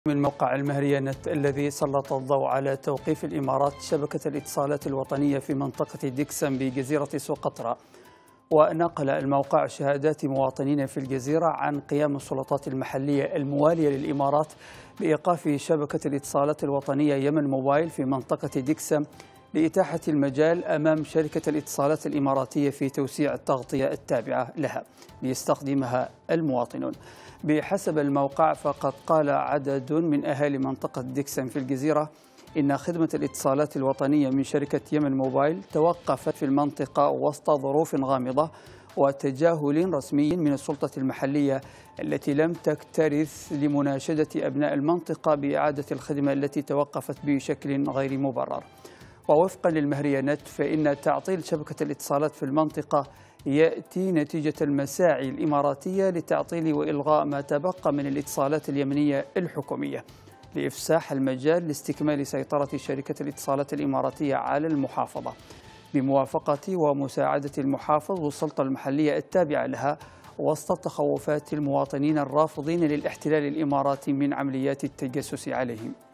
من موقع المهرية نت الذي سلط الضوء على توقيف الإمارات شبكة الاتصالات الوطنية في منطقة ديكسن بجزيرة سقطرى. ونقل الموقع شهادات مواطنين في الجزيرة عن قيام السلطات المحلية الموالية للإمارات بإيقاف شبكة الاتصالات الوطنية يمن موبايل في منطقة ديكسن لإتاحة المجال أمام شركة الاتصالات الإماراتية في توسيع التغطية التابعة لها ليستخدمها المواطنون. بحسب الموقع فقد قال عدد من أهالي منطقة ديكسن في الجزيرة إن خدمة الاتصالات الوطنية من شركة يمن موبايل توقفت في المنطقة وسط ظروف غامضة وتجاهل رسمي من السلطة المحلية التي لم تكترث لمناشدة أبناء المنطقة بإعادة الخدمة التي توقفت بشكل غير مبرر. ووفقا للمهرية نت فإن تعطيل شبكة الاتصالات في المنطقة يأتي نتيجة المساعي الإماراتية لتعطيل وإلغاء ما تبقى من الاتصالات اليمنية الحكومية لإفساح المجال لاستكمال سيطرة شركة الاتصالات الإماراتية على المحافظة بموافقة ومساعدة المحافظ والسلطة المحلية التابعة لها وسط تخوفات المواطنين الرافضين للاحتلال الإماراتي من عمليات التجسس عليهم.